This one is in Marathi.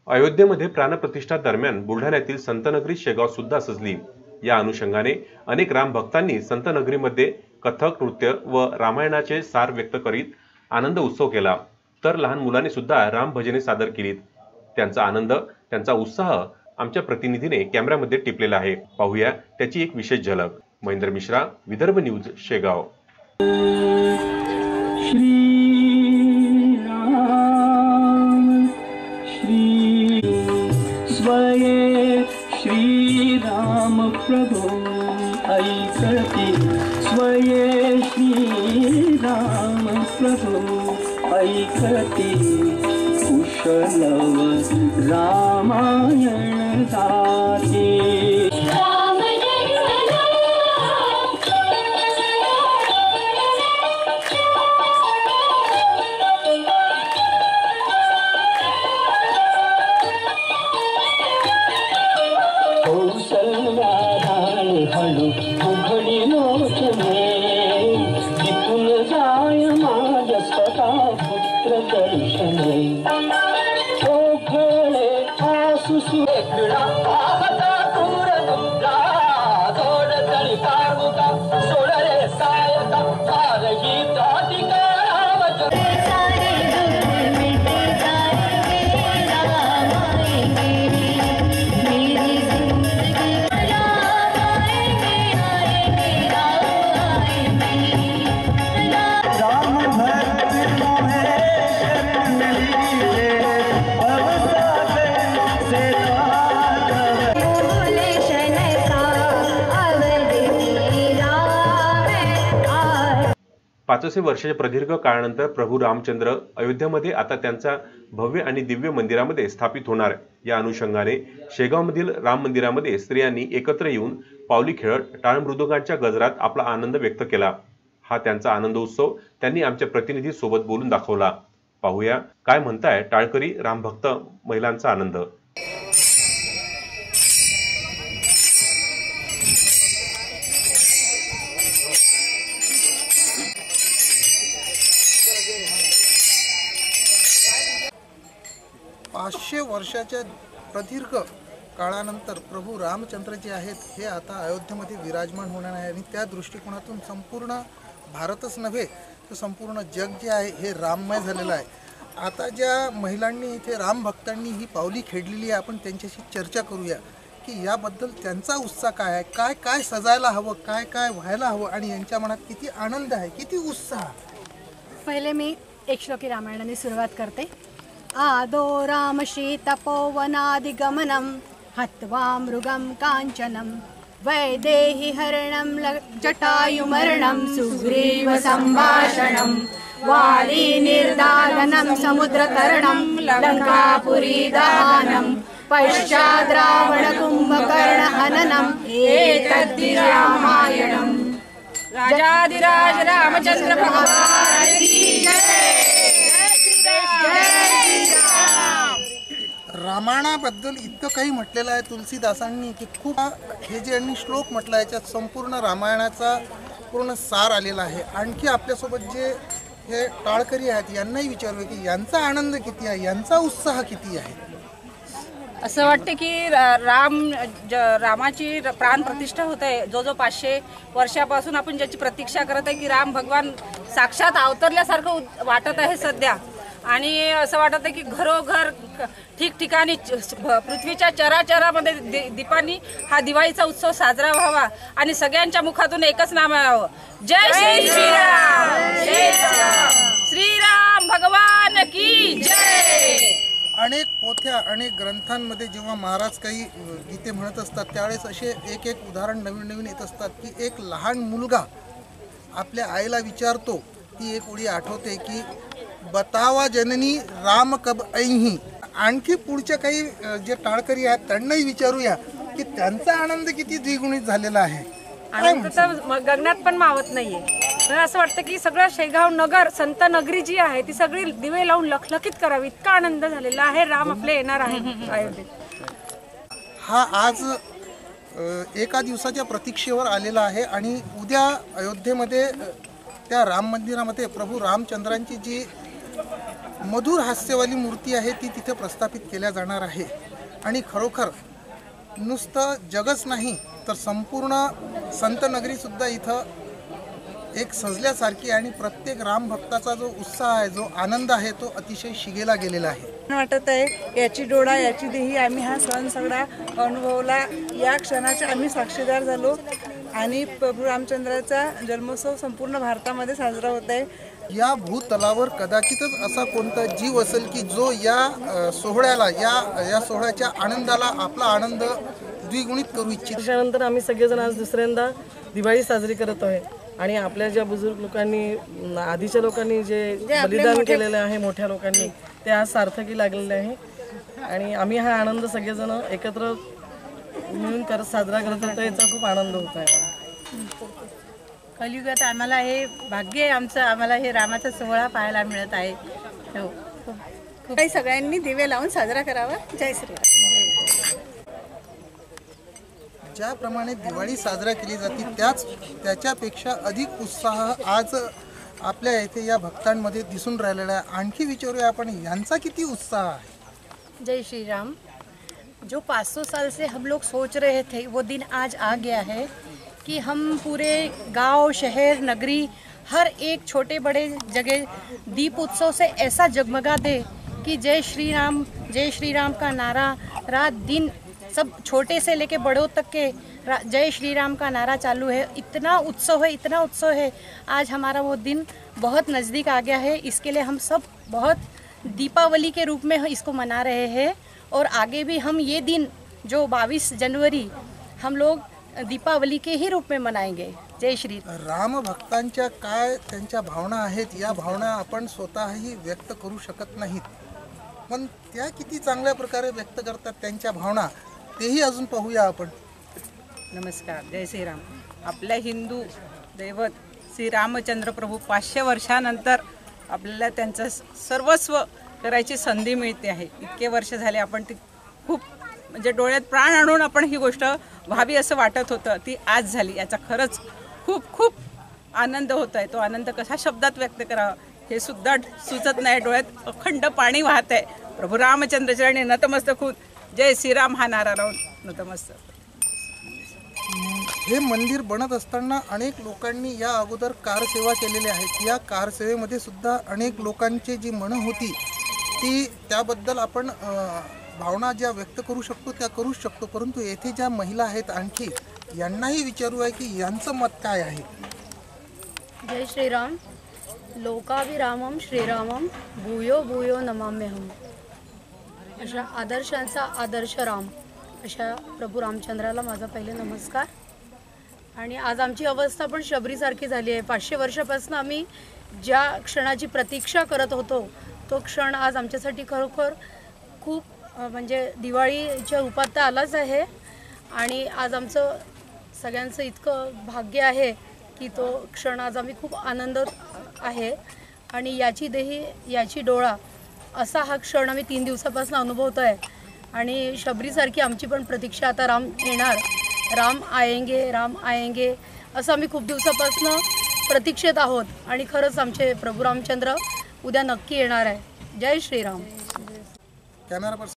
अयोध्येमध्ये प्राणप्रतिष्ठा दरम्यान बुलढाण्यातील संतनगरी शेगाव सुद्धा सजली। या अनुषंगाने अनेक राम भक्तांनी संतनगरीमध्ये कथक नृत्य व रामायणाचे सार व्यक्त करीत आनंद उत्सव केला। तर लहान मुलांनी सुद्धा राम भजने सादर केलीत। त्यांचा आनंद, त्यांचा उत्साह आमच्या प्रतिनिधीने कॅमेऱ्यामध्ये टिपलेला आहे। पाहूया त्याची एक विशेष झलक। महेंद्र मिश्रा, विदर्भ न्यूज, शेगाव। श्री राम प्रभु ऐकती स्वये, श्री राम प्रभु ऐकती कुशलव रामायण गाती। हळू उघडी लोचने, तिथून जाय माझ्या स्वतः पुत्र दर्शने। ओघळे आसू सुरेखडा पाहता दूर तुमचा, जोड तळी पार्वता सोडले सायता फारही ताटिका पाचशे वर्षाच्या प्रदीर्घ काळानंतर प्रभू रामचंद्र अयोध्येमध्ये आता त्यांच्या भव्य आणि दिव्य मंदिरामध्ये स्थापित होणार। या अनुषंगाने शेगावमधील राम मंदिरामध्ये स्त्रियांनी एकत्र येऊन पावली खेळत टाळ मृदुंगाच्या गजरात आपला आनंद व्यक्त केला। हा त्यांचा आनंद उत्सव त्यांनी आमच्या प्रतिनिधी सोबत बोलून दाखवला। पाहूया काय म्हणताय टाळकरी रामभक्त महिलांचा आनंद। पाचशे वर्षाच्या प्रदीर्घ काळानंतर प्रभू रामचंद्र जे आहेत हे आता अयोध्येमध्ये विराजमान होणार आहे आणि त्या दृष्टिकोनातून संपूर्ण भारतच नव्हे तर संपूर्ण जग जे आहे हे राममय झालेलं आहे। आता ज्या महिलांनी इथे राम भक्तांनी ही पावली खेळलेली आहे, आपण त्यांच्याशी चर्चा करूया की याबद्दल त्यांचा उत्साह काय आहे, काय काय सजायला हवं, काय काय व्हायला हवं आणि यांच्या मनात किती आनंद आहे, किती उत्साह। पहिले मी एक श्लोकी रामायणाने सुरुवात करते। आदो राम शीतपोवनादिगमनं हत्वा मृगं काञ्चनं वैदेहि हरणं जटायुमरणं सुग्रीव संभाषणं वाली निर्दालनं समुद्रतरणं लंकापुरी दहनं पश्चाद् रावण कुंभकर्ण हननं एतद्धि रामायणं। राजाधिराज रामचंद्र भगवान की जय। रामायणाबद्दल इतकं काही म्हटलेलं आहे तुलसीदासांनी की खूप हे जे यांनी श्लोक म्हटला याच्यात संपूर्ण रामायणाचा पूर्ण सार आलेला आहे। आणखी आपल्यासोबत जे हे टाळकरी आहेत यांनाही विचारूया की यांचा आनंद किती आहे, यांचा उत्साह किती आहे। असं वाटते की रामाची प्राण प्रतिष्ठा होत आहे। जो 500 वर्षापासून आपण ज्याची प्रतीक्षा करत आहे की राम भगवान साक्षात अवतरल्यासारखं वाटत आहे सध्या। आणि असं वाटत आहे की घरोघर ठिकठिकाणी पृथ्वीच्या चराचरामध्ये दीपांनी हा दिवाळीचा उत्सव साजरा व्हावा आणि सगळ्यांच्या मुखातून एकच नाम यावं, जय श्री श्रीराम, जय श्रीराम भगवान की जय। अनेक पोथ्या अनेक ग्रंथांमध्ये जेव्हा महाराज काही गीते म्हणत असतात त्यावेळेस असे एक एक उदाहरण नवीन नवीन येत असतात की एक लहान मुलगा आपल्या आईला विचारतो, ती एक ओळी आठवते की बतावा जननी राम कब ऐही। आणखी पुढच्या काही जे टाळकरी आहेत त्यांनाही विचारूया की त्यांचा आनंद किती द्विगुणित झालेला आहे। आनंद तर गगनात पण मावत नाहीये। मला असं वाटतं की सगळं शेगाव नगर संत नगरी जी आहे ती सगळी दिवे लावून लखलखित करावी, इतका आनंद झालेला आहे। राम आपले येणार आहे अयोध्येत। हा आज एका दिवसाच्या प्रतीक्षेवर आलेला आहे आणि उद्या अयोध्येमध्ये त्या राम मंदिरामध्ये प्रभू रामचंद्रांची जी मधुर हास्यवाली मूर्ती आहे ती तिथे प्रस्थापित केल्या जाणार आहे. आणि खरोखर नुसतं जगच नाही तर संपूर्ण संतनगरीसुद्धा इथं एक सजल्यासारखी आणि प्रत्येक रामभक्ताचा जो उत्साह आहे, जो आनंद आहे, तो अतिशय शिगेला गेलेला आहे. वाटत आहे याची डोळा याची देही आम्ही हा सण सगळा अनुभवला. या क्षणाचे आम्ही साक्षीदार झालो आणि प्रभू रामचंद्राचा जन्मोत्सव संपूर्ण भारतामध्ये साजरा होत आहे. या भूतलावर कदाचितच असा कोणता जीव असेल की जो या सोहळ्याला या सोहळ्याच्या आनंदाला आपला आनंद द्विगुणित करू इच्छित. त्यानंतर आम्ही सगळेजण आज दुसऱ्यांदा दिवाळी साजरी करत आहोत आणि आपल्या ज्या बुजुर्ग लोकांनी आधीच्या लोकांनी जे बलिदान केलेलं आहे, मोठ्या लोकांनी, ते आज सार्थकी लागलेले आहे आणि आम्ही हा आनंद सगळेजण एकत्र मिळून साजरा करत होतो. याचा खूप आनंद होत आहे. कलियुगात आम्हाला हे भाग्य आहे आमचं, आम्हाला हे रामाचा सोहळा पाहायला मिळत आहे. हो, खूप सगळ्यांनी दिवे लावून साजरा करावा. जय श्रीराम. ज्याप्रमाणे दिवाळी साजरा केली जाते त्याच्यापेक्षा अधिक उत्साह आज आपल्या येथे या भक्तांमध्ये दिसून राहिलेला आहे. आणखी विचारूया आपण, यांचा किती उत्साह आहे? जय श्री राम. जो 500 साल से हम लोग सोच रहे थे वो दिन आज आ गया है कि हम पूरे गांव, शहर, नगरी, हर एक छोटे बड़े जगह दीप उत्सव से ऐसा जगमगा दे कि जय श्री राम का नारा रात दिन सब छोटे से लेके बड़ों तक के जय श्री राम का नारा चालू है. इतना उत्सव है. आज हमारा वो दिन बहुत नज़दीक आ गया है. इसके लिए हम सब बहुत दीपावली के रूप में इसको मना रहे हैं और आगे भी हम ये दिन जो 22 जनवरी हम लोग दीपावली के ही रूप में मनाएंगे. जय श्री राम. भक्तांच्या काय त्यांच्या भावना आहेत, या भावना आपण स्वतःही व्यक्त करू शकत नाहीत, पण त्या किती चांगल्या प्रकारे व्यक्त करतात त्यांच्या भावना, तेही अजून पाहूया आपण. नमस्कार. जय श्रीराम. आपल्या हिंदू दैवत श्री रामचंद्र प्रभू 500 वर्षानंतर आपल्याला त्यांचं सर्वस्व करायची संधी मिळते आहे. इतके वर्ष झाले आपण ती खूप म्हणजे डोळ्यात प्राण आणून आपण ही गोष्ट व्हावी असं वाटत होतं, ती आज झाली. याचा खरंच खूप खूप आनंद होत आहे. तो आनंद कसा शब्दात व्यक्त करावा हे सुद्धा सुचत नाही. डोळ्यात अखंड पाणी वाहत आहे. प्रभू रामचंद्रचरणी नतमस्तक होत जय श्रीराम हा नारा लावून नतमस्तक. हे मंदिर बनत असताना अनेक लोकांनी या अगोदर कारसेवा केलेली आहे. या कारसेवेमध्ये सुद्धा अनेक लोकांची जी मनं होती ती त्याबद्दल आपण भावना ज्या व्यक्त करू शकतो त्या करू शकतो, परंतु येथे ज्या महिला आहेत आणखी यांनाही विचारू आहे की यांचं मत काय आहे. जय श्रीराम. लोकाभिरामम श्रीरामम भूयो भूयो नमाम्यहम. अशा आदर्शांचा आदर्श राम अशा प्रभू रामचंद्राला माझा पहिले नमस्कार. आणि आज आमची अवस्था पण शबरीसारखी झाली आहे. 500 वर्षापासून आम्ही ज्या क्षणाची प्रतीक्षा करत होतो तो क्षण आज आमच्यासाठी खरोखर खूप म्हणजे दिवाळीच्या रूपात तर आलाच आहे. आणि आज आमचं सगळ्यांचं इतकं भाग्य आहे की तो क्षण आज आम्ही खूप आनंदात आहे. आणि याची देही याची डोळा असा हा क्षण आम्ही 3 दिवसापासून अनुभवतो आहे. आणि शबरीसारखी आमची पण प्रतीक्षा, आता राम येणार, राम आएंगे असं आम्ही खूप दिवसापासून प्रतीक्षेत आहोत. आणि खरंच आमचे प्रभू रामचंद्र उद्या नक्की येणार आहे. जय श्रीराम. Camera person